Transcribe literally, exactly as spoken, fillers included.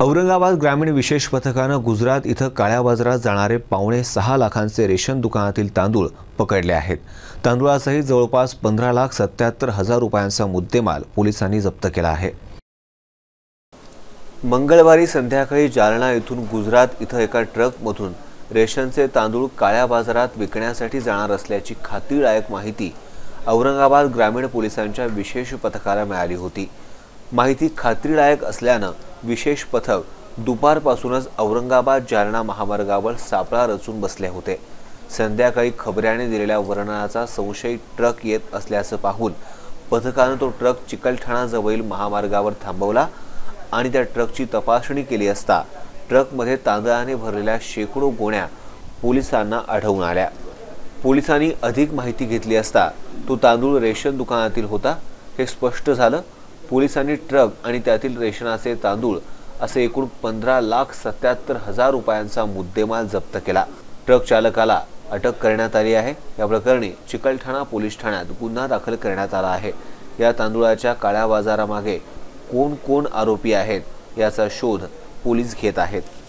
औरंगाबाद ग्रामीण विशेष पथकानं गुजरात इथं काळ्या बाजारात जाणारे पावणे सहा लाखांचे रेशन दुकानातील तांदूळ पकडले आहेत। तांदूळासहित जवळपास पंधरा लाख सत्याहत्तर हजार रुपयांचा मुद्देमाल पोलिसांनी जप्त केला आहे। मंगळवारी संध्याकाळी जालना इथून गुजरात इथं एका ट्रकमधून रेशनचे तांदूळ काळ्या बाजारात विकण्यासाठी जाणार असल्याची खात्रीलायक माहिती औरंगाबाद ग्रामीण पोलिसांच्या विशेष पथकाला मिळाली होती। माहिती खात्रीलायक असल्यानं विशेष पथक दुपारपासूनच औरंगाबाद जालना महामार्गावर सापळा रचून बसले होते। संध्याकाळी खबऱ्याने दिलेल्या वर्णनाचा संशयित ट्रक येत असल्याचं पाहून पथकानं तो ट्रक चिकलठाणा महामार्गावर थांबवला आणि त्या ट्रकची तपासणी केली असता ट्रकमध्ये तांदळाने भरलेल्या शेकडो गोण्या पोलिसांना आढळून आल्या। पोलिसांनी अधिक माहिती घेतली असता तो तांदूळ रेशन दुकानातील होता हे स्पष्ट झालं। पोलिसांनी ट्रक आणि त्यातील रेशनाचे तांदूळ असे एकूण पंधरा लाख सत्याहत्तर हजार रुपयांचा मुद्देमाल जप्त केला। ट्रक चालकाला अटक करण्यात आली आहे। या प्रकरणी चिकलठाणा पोलीस ठाण्यात गुन्हा दाखल करण्यात आला आहे। या तांदूळाच्या काळ्या बाजारामागे कोण कोण आरोपी आहेत याचा शोध पोलीस घेत आहेत।